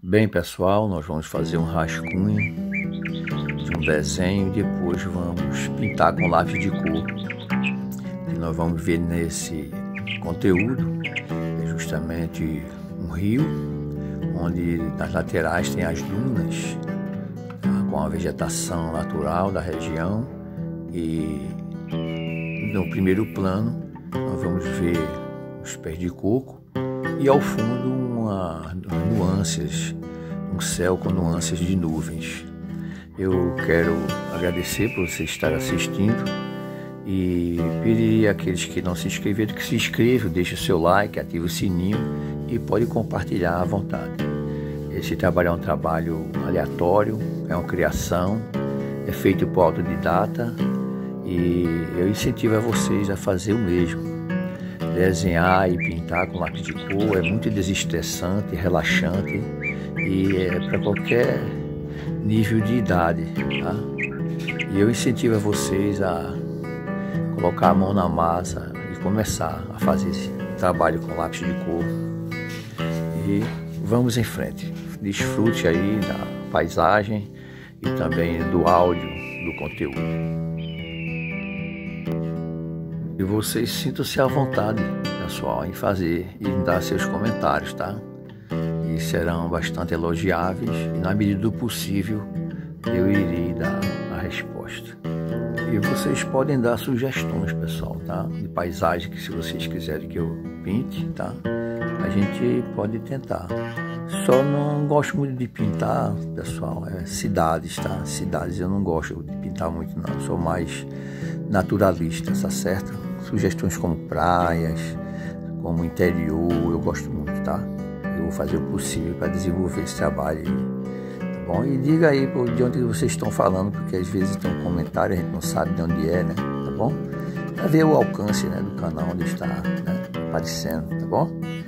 Bem, pessoal, nós vamos fazer um rascunho de um desenho e depois vamos pintar com lápis de cor. E nós vamos ver nesse conteúdo é justamente um rio, onde nas laterais tem as dunas, tá, com a vegetação natural da região, e no primeiro plano nós vamos ver os pés de coco e ao fundo nuances, um céu com nuances de nuvens. Eu quero agradecer por você estar assistindo e pedir àqueles que não se inscreveram que se inscrevam, deixe o seu like, ative o sininho e pode compartilhar à vontade. Esse trabalho é um trabalho aleatório, é uma criação, é feito por autodidata e eu incentivo a vocês a fazer o mesmo. Desenhar e pintar com lápis de cor é muito desestressante, relaxante e é para qualquer nível de idade, tá? E eu incentivo a vocês a colocar a mão na massa e começar a fazer esse trabalho com lápis de cor. E vamos em frente. Desfrute aí da paisagem e também do áudio do conteúdo. E vocês sintam-se à vontade, pessoal, em fazer e em dar seus comentários, tá? E serão bastante elogiáveis e na medida do possível eu irei dar a resposta. E vocês podem dar sugestões, pessoal, tá? De paisagem que se vocês quiserem que eu pinte, tá? A gente pode tentar. Só não gosto muito de pintar, pessoal, cidades, tá? Cidades eu não gosto de pintar muito, não. Eu sou mais naturalista, tá certo? Sugestões como praias, como interior, eu gosto muito, tá? Eu vou fazer o possível para desenvolver esse trabalho aí, tá bom? E diga aí de onde vocês estão falando, porque às vezes tem um comentário, a gente não sabe de onde é, né? Tá bom? Para ver o alcance, né, do canal onde está, né, aparecendo, tá bom?